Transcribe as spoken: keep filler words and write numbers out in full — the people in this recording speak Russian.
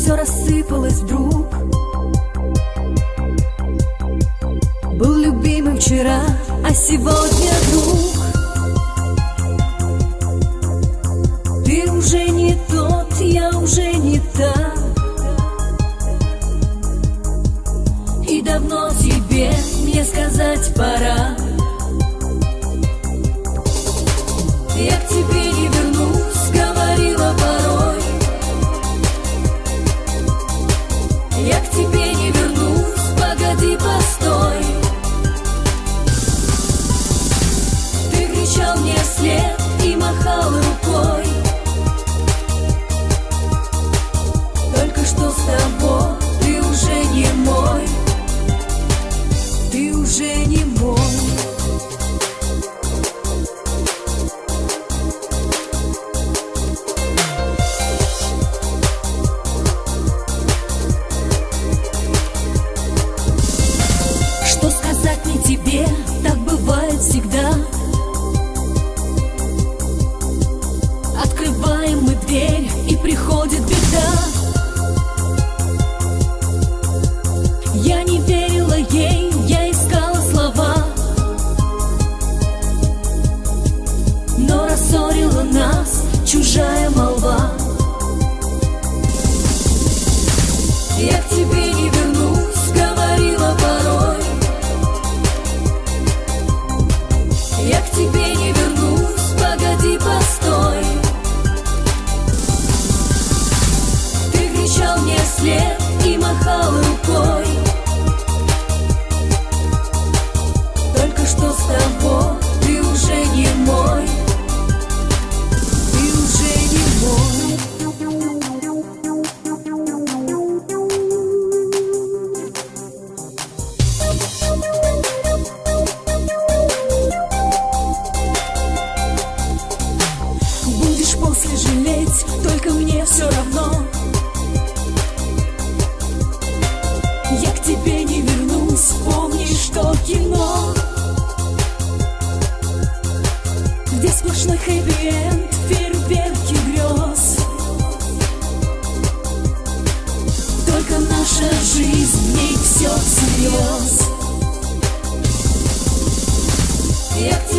все рассыпалось вдруг. Был любимым вчера, а сегодня друг. Ты уже не тот, я уже не та, и давно тебе мне сказать пора. Я к тебе не вернусь, говорила порой. Я к тебе не вернусь, погоди, постой. Ты кричал мне вслед и махал рукой. Только что с тобой, ты уже не мой. Ты уже не мой. Что сказать мне тебе, так бывает всегда. Открываем мы дверь, и приходит беда. Я не верила ей, я искала слова, но рассорила нас чужая молва. Я к тебе не вернусь, говорила порой. Я к тебе не вернусь, погоди, постой. Ты кричал мне вслед и махал рукой. Только что с тобой, ты уже не мой. Ты уже не мой. Будешь после жалеть, только мне все равно. Я к тебе не вернусь, помни, что кино, где сплошной хэппи-энд, фейерверки грез. Только наша жизнь, в ней все всерьез. Я к